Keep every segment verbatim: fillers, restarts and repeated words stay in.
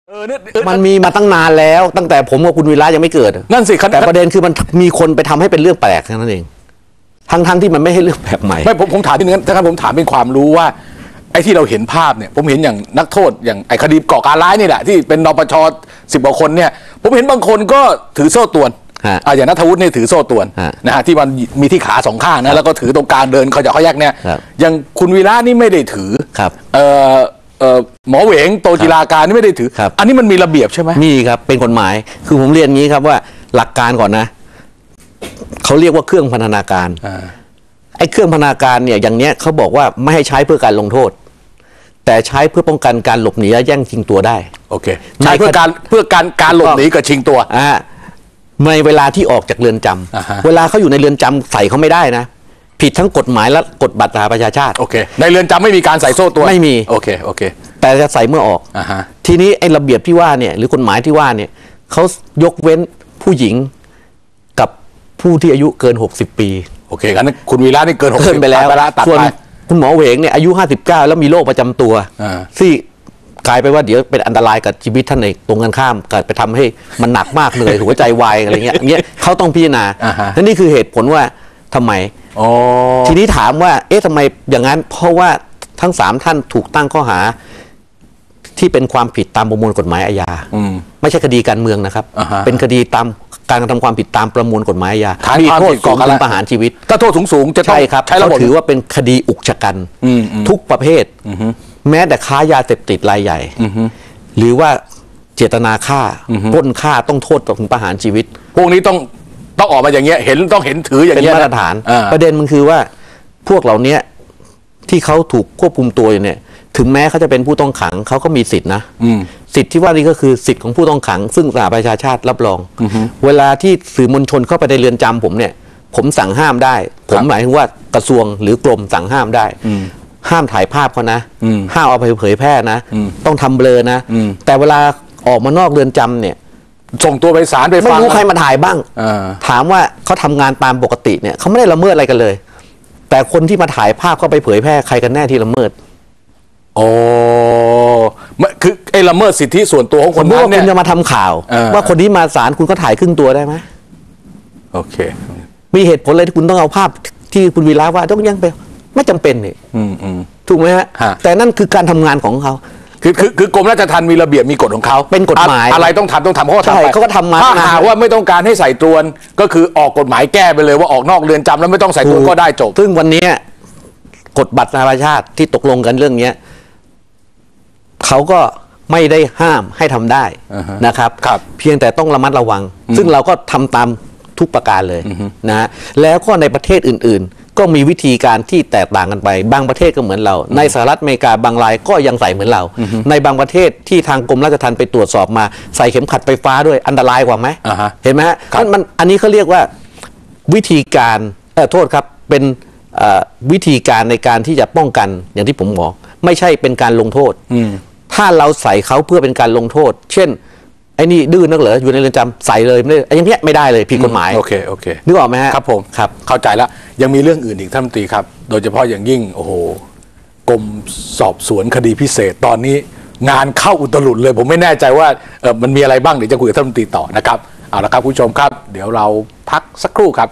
มันมีมาตั้งนานแล้วตั้งแต่ผมกับคุณวีระยังไม่เกิดนั่นสิแต่ประเด็นคือมันมีคนไปทำให้เป็นเรื่องแปลกนั่นเองทั้งทั้งที่มันไม่ให้เรื่องแปลกใหม่ไม่ผมผมถามที่นึงถ้าผมถามเป็นความรู้ว่าไอ้ที่เราเห็นภาพเนี่ยผมเห็นอย่างนักโทษอย่างไอ้คดีก่อการร้ายนี่แหละที่เป็นนปชสิบกว่าคนเนี่ยผมเห็นบางคนก็ถือโซ่ตรวนอ่าอย่างณัฐวุฒิเนี่ยถือโซ่ตรวนนะฮะที่มันมีที่ขาสองข้างนะแล้วก็ถือตรงกลางเดินเขาจะเขาแยกเนี่ยอย่างคุณวีระนี่ไม่ได้ถือเอ่อเอ่อหมอเหวงโตจิราการนี่ไม่ได้ถืออันนี้มันมีระเบียบใช่ไหมมีครับเป็นกฎหมายคือผมเรียนงี้ครับว่าหลักการก่อนนะเขาเรียกว่าเครื่องพันธนาการไอ้เครื่องพันธนาการเนี่ยอย่างเนี้ยเขาบอกว่าไม่ให้ใช้เพื่อการลงโทษแต่ใช้เพื่อป้องกันการหลบหนีและแย่งชิงตัวได้โอเคใช้เพื่อการเพื่อการการหลบหนีกับชิงตัวอ่าในเวลาที่ออกจากเรือนจำเวลาเขาอยู่ในเรือนจำใส่เขาไม่ได้นะผิดทั้งกฎหมายและกฎบัตรประชาชาติโอเคในเรือนจำไม่มีการใส่โซ่ตัวไม่มีโอเคโอเคแต่จะใส่เมื่อออกอ่าฮะทีนี้ไอ้ระเบียบที่ว่าเนี่ยหรือกฎหมายที่ว่าเนี่ยเขายกเว้นผู้หญิงกับผู้ที่อายุเกินหกสิบปีโอเคงั้นคุณวีระนี่เกินหกสิบไปแล้วส่วนคุณหมอเหวงเนี่ยอายุห้าสิบเก้าแล้วมีโรคประจำตัวที่กลายไปว่าเดี๋ยวเป็นอันตรายกับชีวิตท่านเองตรงกันข้ามเกิดไปทำให้มันหนักมากเหนื่อยหัวใจวายอะไรเงี้ยเงี้ยเขาต้องพิจารณาและนี่คือเหตุผลว่าทำไมทีนี้ถามว่าเอ๊ะทำไมอย่างนั้นเพราะว่าทั้งสามท่านถูกตั้งข้อหาที่เป็นความผิดตามประมวลกฎหมายอาญาไม่ใช่คดีการเมืองนะครับเป็นคดีตามการกระทำความผิดตามประมวลกฎหมายอาญามีโทษก่อการประหารชีวิตถ้าโทษสูงๆจะใช่ครับเขาถือว่าเป็นคดีอุกชะกันทุกประเภทแม้แต่ค้ายาเสพติดรายใหญ่หรือว่าเจตนาฆ่าปล้นฆ่าต้องโทษถึงประหารชีวิตพวกนี้ต้องต้องออกมาอย่างเงี้ยเห็นต้องเห็นถืออย่างเงี้ยเป็นมาตรฐานประเด็นมันคือว่าพวกเหล่านี้ที่เขาถูกควบคุมตัวอยู่เนี่ยถึงแม้เขาจะเป็นผู้ต้องขังเขาก็มีสิทธินะสิทธิที่ว่านี่ก็คือสิทธิของผู้ต้องขังซึ่งสหประชาชาติรับรองเวลาที่สื่อมวลชนเข้าไปในเรือนจำผมเนี่ยผมสั่งห้ามได้ผมหมายถึงว่ากระทรวงหรือกรมสั่งห้ามได้ห้ามถ่ายภาพเขานะห้ามเอาไปเผยแพร่นะต้องทำเบลอนะแต่เวลาออกมานอกเรือนจำเนี่ยส่งตัวไปศาลไปฟังไม่รู้ใครมาถ่ายบ้างถามว่าเขาทำงานตามปกติเนี่ยเขาไม่ได้ละเมิดอะไรกันเลยแต่คนที่มาถ่ายภาพเข้าไปเผยแพร่ใครกันแน่ที่ละเมิดโอ้คือไอ้ละเมิดสิทธิส่วนตัวของคนนั้นเนี่ยคุณจะมาทำข่าวว่าคนนี้มาศาลคุณก็ถ่ายครึ่งตัวได้ไหมโอเคมีเหตุผลอะไรที่คุณต้องเอาภาพที่คุณวีระว่าต้องยังไปไม่จำเป็นนี่ถูกไหมฮะแต่นั่นคือการทำงานของเขาคือคือคือกรมราชทัณฑ์มีระเบียบมีกฎของเขาเป็นกฎหมายอะไรต้องทำต้องทำเขาก็ทำไปเขาก็ทำมาถ้าหากว่าไม่ต้องการให้ใส่ตรวนก็คือออกกฎหมายแก้ไปเลยว่าออกนอกเรือนจำแล้วไม่ต้องใส่ตรวนก็ได้จบซึ่งวันนี้กฎบัตรนานาชาติที่ตกลงกันเรื่องนี้เขาก็ไม่ได้ห้ามให้ทำได้นะครับเพียงแต่ต้องระมัดระวังซึ่งเราก็ทำตามทุกประการเลยนะฮะแล้วก็ในประเทศอื่นๆก็มีวิธีการที่แตกต่างกันไปบางประเทศก็เหมือนเราในสหรัฐอเมริกาบางรายก็ยังใส่เหมือนเราในบางประเทศที่ทางกรมราชทัณฑ์ไปตรวจสอบมาใส่เข็มขัดไฟฟ้าด้วยอันตรายกว่าไหมเห็นไหมฮะมันอันนี้เขาเรียกว่าวิธีการโทษครับเป็นวิธีการในการที่จะป้องกันอย่างที่ผมบอกไม่ใช่เป็นการลงโทษถ้าเราใส่เขาเพื่อเป็นการลงโทษเช่นไอ้นี่ดื้อนักเหรออยู่ในเรือนจำใส่เลยไม่อย่างเงี้ยไม่ได้เลยผิดกฎหมายโอเคโอเคนึกออกไหมฮะครับผมครับเข้าใจแล้วยังมีเรื่องอื่นอีกท่านรัฐมนตรีครับโดยเฉพาะอย่างยิ่งโอ้โหกรมสอบสวนคดีพิเศษตอนนี้งานเข้าอุตลุดเลยผมไม่แน่ใจว่าเออมันมีอะไรบ้างเดี๋ยวจะคุยกับท่านรัฐมนตรีต่อนะครับเอาละครับผู้ชมครับเดี๋ยวเราพักสักครู่ครับ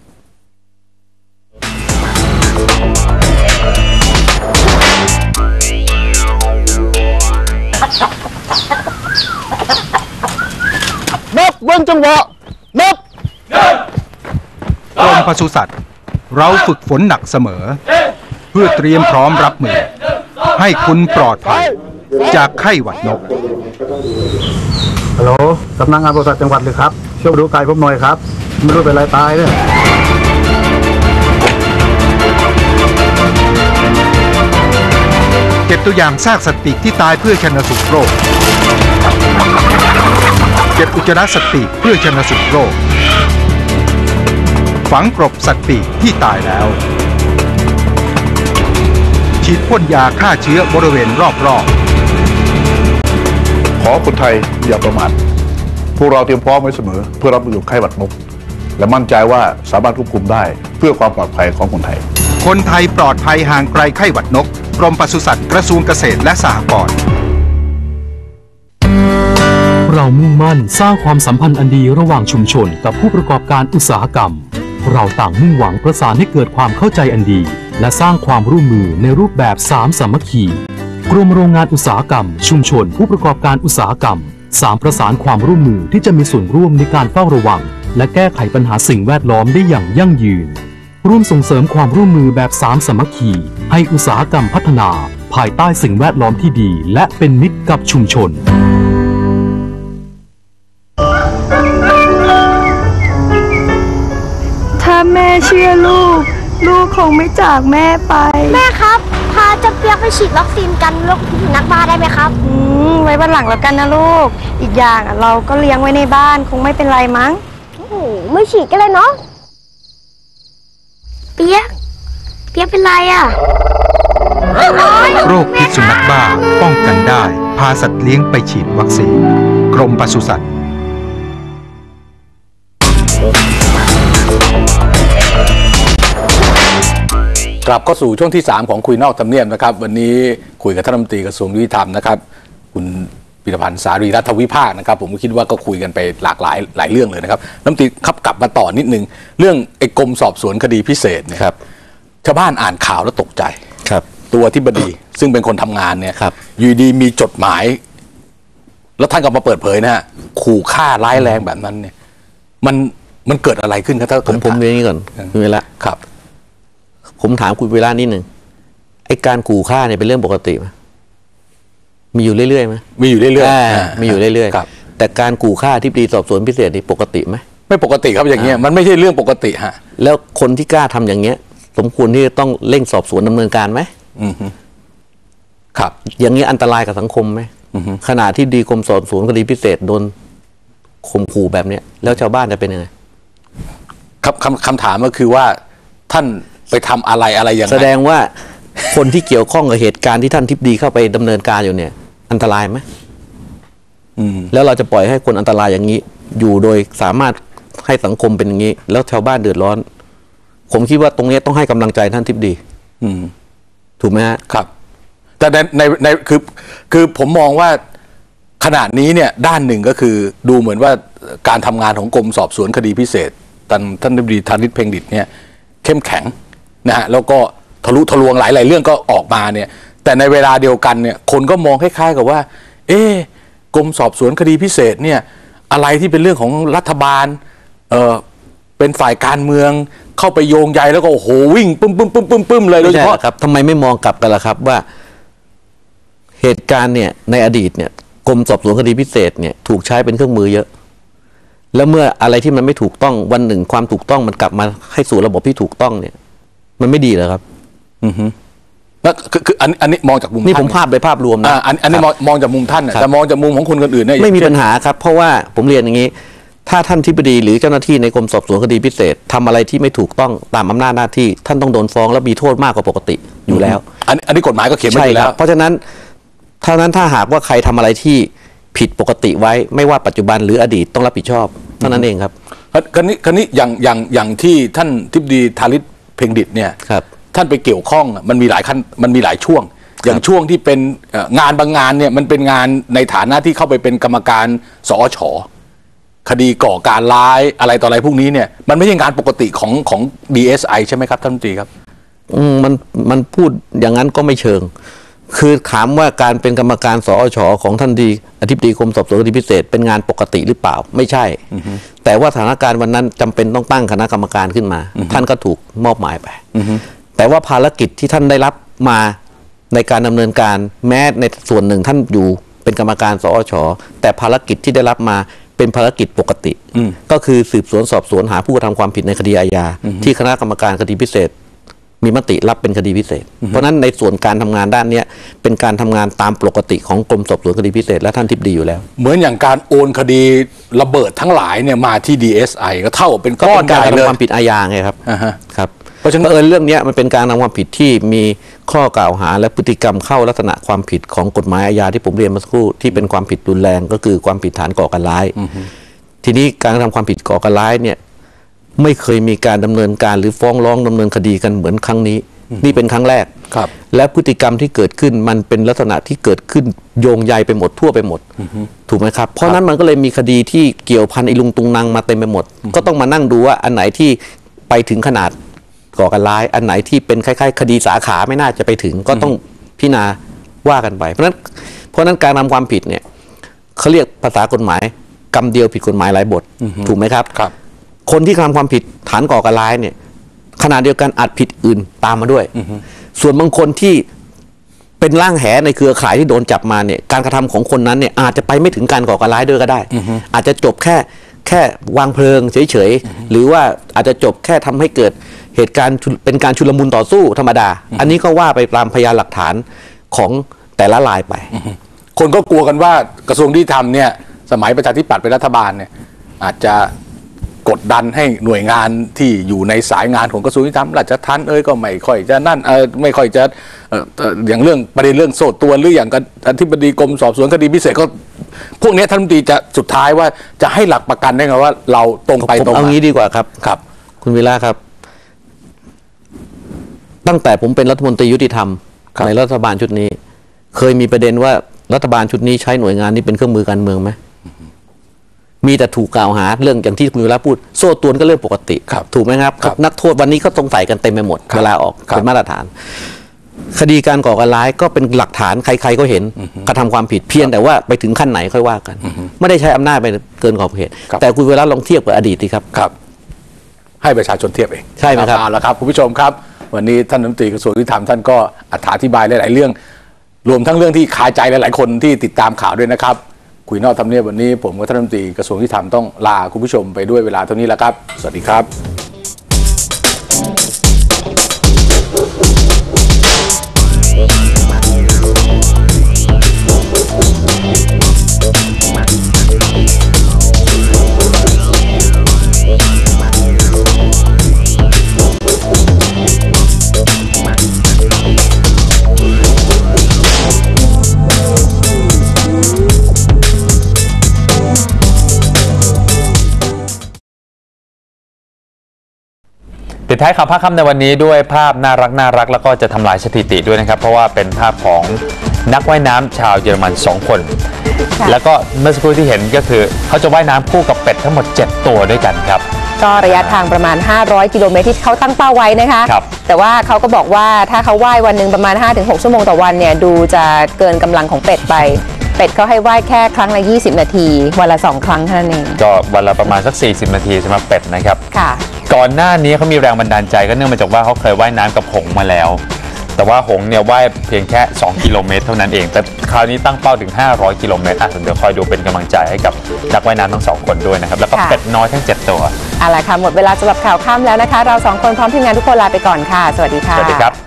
นับเว้นจังหวะนับกรมปศุสัตว์เราฝึกฝนหนักเสมอเพื่อเตรียมพร้อมรับมือให้คุณปลอดภัยจากไข้หวัดนกฮัลโหลสำนักงานปศุสัตว์จังหวัดเลยครับช่วยดูไก่ผมหน่อยครับไม่รู้เป็นอะไรตายเนี่ยเก็บตัวอย่างซากสัตว์ปีกที่ตายเพื่อชันสูตรโรคเก็บอุจจาระสัตว์ปีกเพื่อชันสูตรโรคฝังกลบสัตว์ปีกที่ตายแล้วฉีดพ่นยาฆ่าเชื้อบริเวณรอบๆขอคนไทยอย่าประมาทพวกเราเตรียมพร้อมไว้เสมอเพื่อรับมือกับไข้หวัดนกและมั่นใจว่าสามารถควบคุมได้เพื่อความปลอดภัยของคนไทยคนไทยปลอดภัยห่างไกลไข้หวัดนกกรมปศุสัตว์กระทรวงเกษตรและสหกรณ์เรามุ่งมั่นสร้างความสัมพันธ์อันดีระหว่างชุมชนกับผู้ประกอบการอุตสาหกรรมเราต่างมุ่งหวังประสานให้เกิดความเข้าใจอันดีและสร้างความร่วมมือในรูปแบบสามสามัคคีกรมโรงงานอุตสาหกรรมชุมชนผู้ประกอบการอุตสาหกรรมสามประสานความร่วมมือที่จะมีส่วนร่วมในการเฝ้าระวังและแก้ไขปัญหาสิ่งแวดล้อมได้อย่างยั่งยืนร่วมส่งเสริมความร่วมมือแบบสามสามัคคีให้อุตสาหกรรมพัฒนาภายใต้สิ่งแวดล้อมที่ดีและเป็นมิตรกับชุมชนถ้าแม่เชื่อลูกลูกคงไม่จากแม่ไปแม่ครับพาเจ้าเปียกไปฉีดวัคซีนกันโรคพิษสุนัขบ้าได้ไหมครับอืมไว้วันหลังแล้วกันนะลูกอีกอย่างเราก็เลี้ยงไว้ในบ้านคงไม่เป็นไรมั้งโอ้โหไม่ฉีดกันเลยเนาะเปียกเปียกเป็นไรอ่ะโรคพิษสุนัขบ้าป้องกันได้พาสัตว์เลี้ยงไปฉีดวัคซีนกรมปศุสัตว์กลับเข้าสู่ช่วงที่สามของคุยนอกทำเนียบนะครับวันนี้คุยกับท่านรัฐมนตรีกระทรวงยุติธรรมนะครับคุณพิรพันธ์สารีรัฐวิภาคนะครับผมก็คิดว่าก็คุยกันไปหลากหลายหลายเรื่องเลยนะครับรัฐมนตรีครับกลับมาต่อนิดนึงเรื่องไอ้กรมสอบสวนคดีพิเศษเนี่ยครับชาวบ้านอ่านข่าวแล้วตกใจครับตัวอธิบดีซึ่งเป็นคนทำงานเนี่ยครับอยู่ดีมีจดหมายแล้วท่านก็มาเปิดเผยนะฮะขู่ฆ่าร้ายแรงแบบนั้นเนี่ยมันมันเกิดอะไรขึ้นครับถ้าผมผมเรื่องนี้ก่อนคุณเวลาครับผมถามคุณเวลานิดหนึ่งไอ้การขู่ฆ่าเนี่ยเป็นเรื่องปกติไหมมีอยู่เรื่อยๆไหมมีอยู่เรื่อยๆมีอยู่เรื่อยๆแต่การขู่ฆ่าที่ปรีสอบสวนพิเศษนี่ปกติไหมไม่ปกติครับอย่างเงี้ยมันไม่ใช่เรื่องปกติฮะแล้วคนที่กล้าทำอย่างเงี้ยสมควรที่จะต้องเร่งสอบสวนดำเนินการไหมอือครับอย่างนี้อันตรายกับสังคมไหมขณะที่ดีกรมสอบสวนคดีพิเศษโดนข่มขู่แบบเนี้ยแล้วชาวบ้านจะเป็นยังไงครับคำคำถามก็คือว่าท่านไปทำอะไรอะไรอย่างไรแสดงว่าคนที่เกี่ยวข้องกับเหตุการณ์ที่ท่านทิพดีเข้าไปดำเนินการอยู่เนี่ยอันตรายไหมแล้วเราจะปล่อยให้คนอันตรายอย่างนี้อยู่โดยสามารถให้สังคมเป็นอย่างนี้แล้วชาวบ้านเดือดร้อนผมคิดว่าตรงนี้ต้องให้กำลังใจท่านทิพดีถูกไหมฮะครับแต่ในในในคือคือผมมองว่าขณะนี้เนี่ยด้านหนึ่งก็คือดูเหมือนว่าการทำงานของกรมสอบสวนคดีพิเศษท่านท่านทิพดีธานิชเพ็งดิษฐ์เนี่ยเข้มแข็งนะฮะแล้วก็ทะลุทะลวงหลายๆเรื่องก็ออกมาเนี่ยแต่ในเวลาเดียวกันเนี่ยคนก็มองคล้ายๆกับว่าเอ๊ะกรมสอบสวนคดีพิเศษเนี่ยอะไรที่เป็นเรื่องของรัฐบาลเออเป็นฝ่ายการเมืองเข้าไปโยงใยแล้วก็โอ้โหวิ่งปึ้มปึ้มปึ้มปึ้มปึ้มเลยโดยเฉพาะครับทำไมไม่มองกลับกันล่ะครับว่าเหตุการณ์เนี่ยในอดีตเนี่ยกรมสอบสวนคดีพิเศษเนี่ยถูกใช้เป็นเครื่องมือเยอะแล้วเมื่ออะไรที่มันไม่ถูกต้องวันหนึ่งความถูกต้องมันกลับมาให้สู่ระบบที่ถูกต้องเนี่ยมันไม่ดีเหรอครับอือฮึแล้วคือคืออันอันนี้มองจากมุมนี่ผมภาพโดยภาพรวมนะอันอันนี้มองมองจากมุมท่านแต่มองจากมุมของคนอื่นเนี่ยไม่มีปัญหาครับเพราะว่าผมเรียนอย่างนี้ถ้าท่านทิบดีหรือเจ้าหน้าที่ในกรมสอบสวนคดีพิเศษทำอะไรที่ไม่ถูกต้องตามอำนาจหน้าที่ท่านต้องโดนฟ้องและมีโทษมากกว่าปกติอยู่แล้วอันอันนี้กฎหมายก็เขียนไว้อยู่แล้วเพราะฉะนั้นเท่านั้นถ้าหากว่าใครทำอะไรที่ผิดปกติไว้ไม่ว่าปัจจุบันหรืออดีตต้องรับผิดชอบเท่านั้นเองครับคราวนี้คราวนี้อย่างอย่างอย่างที่ท่านทิบดีธานิชเพ็งดิษฐ์เนี่ยท่านไปเกี่ยวข้องมันมีหลายขั้นมันมีหลายช่วงอย่างช่วงที่เป็นงานบางงานเนี่ยมันเป็นงานในฐานะที่เข้าไปเป็นกรรมการสอชคดีก่อการร้ายอะไรต่ออะไรพวกนี้เนี่ยมันไม่ใช่งานปกติของของ ดี เอส ไอ ใช่ไหมครับท่านรัฐมนตรีครับอืมมันมันพูดอย่างนั้นก็ไม่เชิงคือถามว่าการเป็นกรรมการสอชของท่านดีอธิบดีกรมสอบสวนคดีพิเศษเป็นงานปกติหรือเปล่าไม่ใช่แต่ว่าสถานการณ์วันนั้นจำเป็นต้องตั้งคณะกรรมการขึ้นมาท่านก็ถูกมอบหมายไปแต่ว่าภารกิจที่ท่านได้รับมาในการดำเนินการแม้ในส่วนหนึ่งท่านอยู่เป็นกรรมการสอชแต่ภารกิจที่ได้รับมาเป็นภารกิจปกติก็คือสืบสวนสอบสวนหาผู้กระทำความผิดในคดีอาญาที่คณะกรรมการคดีพิเศษมีมติรับเป็นคดีพิเศษเพราะนั้นในส่วนการทำงานด้านนี้เป็นการทำงานตามปกติของกรมสอบสวนคดีพิเศษและท่านทิบดีอยู่แล้วเหมือนอย่างการโอนคดีระเบิดทั้งหลายเนี่ยมาที่ ดี เอส ไอ ก็เท่าเป็นก้อนใหญ่เลยการทำความผิดอาญาไงครับครับเพราะฉะนั้นเออเรื่องนี้มันเป็นการทำความผิดที่มีข้อกล่าวหาและพฤติกรรมเข้าลักษณะความผิดของกฎหมายอาญาที่ผมเรียนเมื่อสักครู่ที่เป็นความผิดรุนแรงก็คือความผิดฐานก่อการร้ายทีนี้การทำความผิดก่อการร้ายเนี่ยไม่เคยมีการดำเนินการหรือฟ้องร้องดำเนินคดีกันเหมือนครั้งนี้นี่เป็นครั้งแรกครับและพฤติกรรมที่เกิดขึ้นมันเป็นลักษณะที่เกิดขึ้นโยงใยไปหมดทั่วไปหมดถูกไหมครับเพราะนั้นมันก็เลยมีคดีที่เกี่ยวพันอิลุงตุงนางมาเต็มไปหมดก็ต้องมานั่งดูว่าอันไหนที่ไปถึงขนาดก่อการร้ายอันไหนที่เป็นคล้ายๆคดีสาขาไม่น่าจะไปถึงก็ต้องพิจารณาว่ากันไปเพราะนั้นเพราะนั้นการทำความผิดเนี่ยเขาเรียกภาษากฎหมายกรรมเดียวผิดกฎหมายหลายบทถูกไหมครับครับคนที่ทำความผิดฐานก่อการร้ายเนี่ยขณะเดียวกันอาจผิดอื่นตามมาด้วยส่วนบางคนที่เป็นล่างแหในเครือข่ายที่โดนจับมาเนี่ยการกระทำของคนนั้นเนี่ยอาจจะไปไม่ถึงการก่อการร้ายด้วยก็ได้อาจจะจบแค่แค่วางเพลิงเฉยๆหรือว่าอาจจะจบแค่ทำให้เกิดเหตุการณ์เป็นการชุลมุนต่อสู้ธรรมดาอันนี้ก็ว่าไปตามพยานหลักฐานของแต่ละรายไปคนก็กลัวกันว่ากระทรวงยุติธรรมเนี่ยสมัยประชาธิปัตย์เป็นรัฐบาลเนี่ยอาจจะกดดันให้หน่วยงานที่อยู่ในสายงานของกระทรวงยุติธรรมราชทัณฑ์เอ้ยก็ไม่ค่อยจะนั่นเออไม่ค่อยจะเอออย่างเรื่องประเด็นเรื่องโซ่ตรวนหรืออย่างอธิบดีกรมสอบสวนคดีพิเศษก็พวกนี้ท่านรัฐมนตรีจะสุดท้ายว่าจะให้หลักประกันได้ไงว่าเราตรงไปตรงมาเอางี้ดีกว่าครับครับคุณวิระครับตั้งแต่ผมเป็นรัฐมนตรียุติธรรมในรัฐบาลชุดนี้เคยมีประเด็นว่ารัฐบาลชุดนี้ใช้หน่วยงานนี้เป็นเครื่องมือการเมืองไหมมีแต่ถูกกล่าวหาเรื่องอย่างที่คุณวิระพูดโซ่ตรวนก็เรื่องปกติถูกไหมครับนักโทษวันนี้ก็สงสัยกันเต็มไปหมดเวลาออกเป็นมาตรฐานคดีการก่อการร้ายก็เป็นหลักฐานใครๆก็เห็นกระทำความผิดเพียงแต่ว่าไปถึงขั้นไหนค่อยว่ากันไม่ได้ใช้อำนาจไปเกินขอบเขตแต่คุณวิระลองเทียบกับอดีตดีครับครับให้ประชาชนเทียบเองใช่ไหมครับเอาละครับคุณผู้ชมครับวันนี้ท่านรัฐมนตรีกระทรวงยุติธรรมท่านก็อธิบายหลายๆเรื่องรวมทั้งเรื่องที่คาใจหลายๆคนที่ติดตามข่าวด้วยนะครับคุยนอกทำเนียบวันนี้ผมกับท่านรัฐมนตรีกระทรวงยุติธรรมต้องลาคุณผู้ชมไปด้วยเวลาเท่านี้แล้วครับสวัสดีครับปิดท้ายข่าวภาคค่ำในวันนี้ด้วยภาพน่ารักน่ารักแล้วก็จะทำลายสถิติด้วยนะครับเพราะว่าเป็นภาพของนักว่ายน้ำชาวเยอรมันสองคนแล้วก็เมื่อสักครู่ที่เห็นก็คือเขาจะว่ายน้ำคู่กับเป็ดทั้งหมดเจ็ดตัวด้วยกันครับก็ระยะทางประมาณห้าร้อยกิโลเมตรที่เขาตั้งเป้าไว้นะคะแต่ว่าเขาก็บอกว่าถ้าเขาว่ายวันหนึ่งประมาณ ห้าถึงหก ชั่วโมงต่อวันเนี่ยดูจะเกินกำลังของเป็ดไปเป็ดเขาให้ว่ายแค่ครั้งละยี่สิบนาทีวันละสองครั้งเท่านั้นเองก็วันละประมาณสักสี่สิบนาทีสำหรับเป็ดนะครับค่ะก่อนหน้านี้เขามีแรงบันดาลใจก็เนื่องมาจากว่าเขาเคยว่ายน้ำกับหงส์มาแล้วแต่ว่าหงส์เนี่ยว่ายเพียงแค่สองกิโลเมตรเท่านั้นเองแต่คราวนี้ตั้งเป้าถึงห้าร้อยกิโลเมตรอ่ะเดี๋ยวคอยดูเป็นกำลังใจให้กับนักว่ายน้ำทั้งสองคนด้วยนะครับแล้วก็เป็ดน้อยทั้งเจ็ดตัวเอาล่ะค่ะหมดเวลาสำหรับข่าวค่ำแล้วนะคะเราสองคนพร้อมทีมงานทุกคนลาไปก่อนค่ะสวัสดีค่ะสวัสดีครับ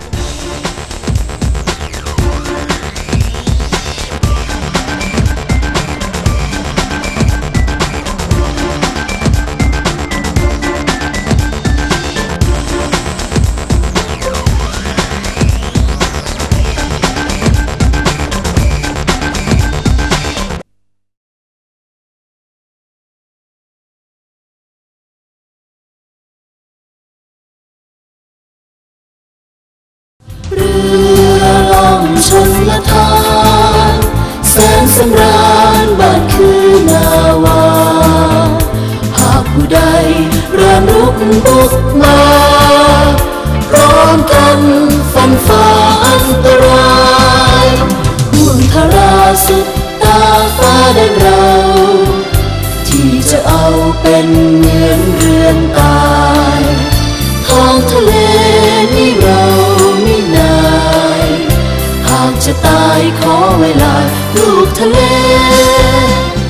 เรือล่องชนละทานแสนสำราญบ้านคือนาวาหากผู้ใดเริ่มรุกบุกมาพร้อมกันฟันฝ่าอันตรายห่วงทาราสุดตาฟ้าแดนเราที่จะเอาเป็นเหมือนเรือนตายท้องทะเลนี่เราหากจะตายขอเวลาลูกทะเล